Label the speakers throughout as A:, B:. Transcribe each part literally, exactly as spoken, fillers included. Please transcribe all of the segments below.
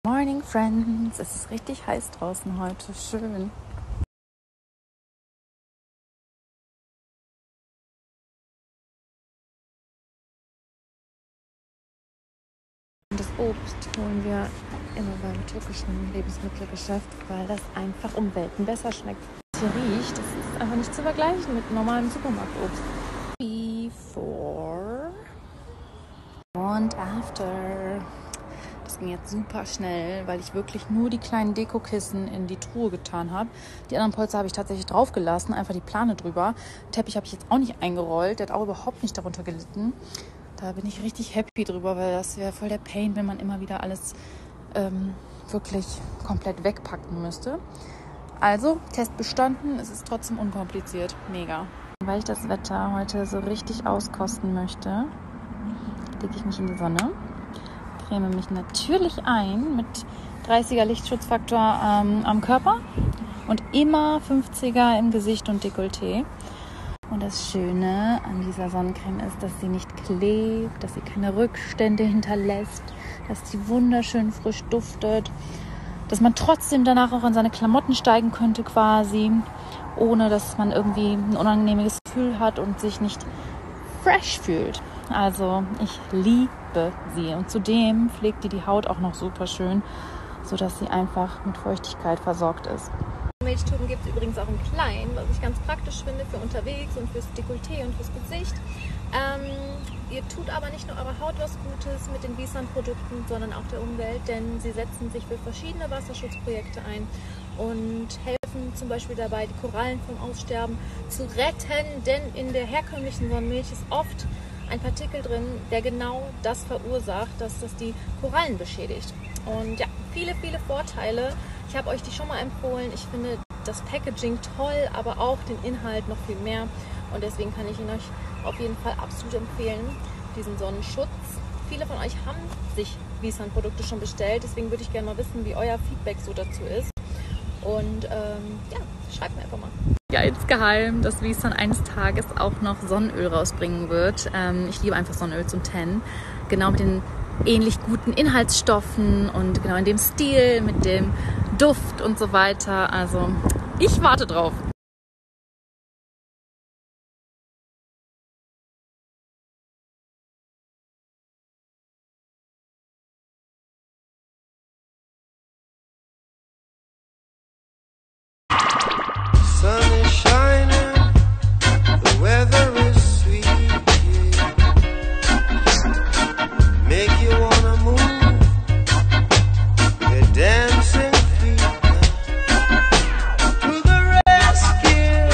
A: Morning Friends, es ist richtig heiß draußen heute, schön. Das Obst holen wir immer beim türkischen Lebensmittelgeschäft, weil das einfach um Welten besser schmeckt. Was hier riecht, das ist einfach nicht zu vergleichen mit normalem Supermarktobst. Before und after. Das ging jetzt super schnell, weil ich wirklich nur die kleinen Dekokissen in die Truhe getan habe. Die anderen Polster habe ich tatsächlich drauf gelassen, einfach die Plane drüber. Den Teppich habe ich jetzt auch nicht eingerollt, der hat auch überhaupt nicht darunter gelitten. Da bin ich richtig happy drüber, weil das wäre voll der Pain, wenn man immer wieder alles ähm, wirklich komplett wegpacken müsste. Also, Test bestanden, es ist trotzdem unkompliziert. Mega. Weil ich das Wetter heute so richtig auskosten möchte, lege ich mich in die Sonne. Creme mich natürlich ein mit dreißiger Lichtschutzfaktor ähm, am Körper und immer fünfziger im Gesicht und Dekolleté. Und das Schöne an dieser Sonnencreme ist, dass sie nicht klebt, dass sie keine Rückstände hinterlässt, dass sie wunderschön frisch duftet, dass man trotzdem danach auch in seine Klamotten steigen könnte quasi, ohne dass man irgendwie ein unangenehmes Gefühl hat und sich nicht fresh fühlt. Also ich liebe sie und zudem pflegt die die Haut auch noch super schön, sodass sie einfach mit Feuchtigkeit versorgt ist.
B: Milchtuben gibt es übrigens auch in klein, was ich ganz praktisch finde für unterwegs und fürs Dekolleté und fürs Gesicht. Ähm, ihr tut aber nicht nur eurer Haut was Gutes mit den Wisan-Produkten, sondern auch der Umwelt, denn sie setzen sich für verschiedene Wasserschutzprojekte ein und helfen zum Beispiel dabei, die Korallen vom Aussterben zu retten, denn in der herkömmlichen Sonnenmilch ist oft ein Partikel drin, der genau das verursacht, dass das die Korallen beschädigt. Und ja, viele, viele Vorteile. Ich habe euch die schon mal empfohlen. Ich finde das Packaging toll, aber auch den Inhalt noch viel mehr. Und deswegen kann ich ihn euch auf jeden Fall absolut empfehlen, diesen Sonnenschutz. Viele von euch haben sich Wisan-Produkte schon bestellt. Deswegen würde ich gerne mal wissen, wie euer Feedback so dazu ist. Und ähm, ja, schreibt mir einfach mal.
A: Ja, insgeheim, dass Wisan eines Tages auch noch Sonnenöl rausbringen wird. Ähm, ich liebe einfach Sonnenöl zum Tennen. Genau mit den ähnlich guten Inhaltsstoffen und genau in dem Stil, mit dem Duft und so weiter. Also ich warte drauf.
C: Sun is shining, the weather is sweet, yeah. Make you wanna move, your dancing feet to the rescue.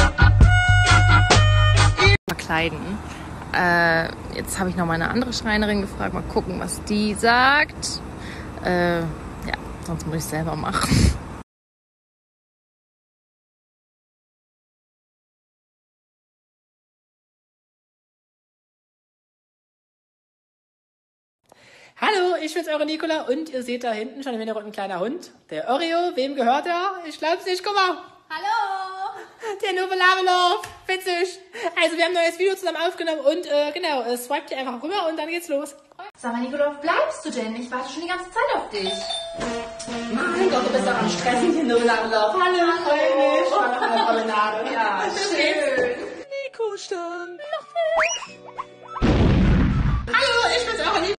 A: Verkleiden. Äh, jetzt habe ich noch mal eine andere Schreinerin gefragt, mal gucken, was die sagt. Äh, ja, sonst muss ich es selber machen.
D: Hallo, ich bin's, eure Nicola, und ihr seht da hinten schon im Hintergrund ein kleiner Hund. Der Oreo, wem gehört er? Ich glaub's nicht, guck mal.
B: Hallo!
D: Der Nobelavelov, witzig. Also wir haben ein neues Video zusammen aufgenommen und äh, genau, äh, swipet ihr einfach rüber und dann geht's los.
E: Sag mal, Nicola, wo bleibst du denn? Ich warte schon die ganze Zeit auf dich.
D: Mein Gott, du bist doch am Stressen, der Nobelavelov. Hallo, freu mich. War noch eine Promenade. Ja, schön. Nico stand. Hallo, ich bin's, eure Nicola.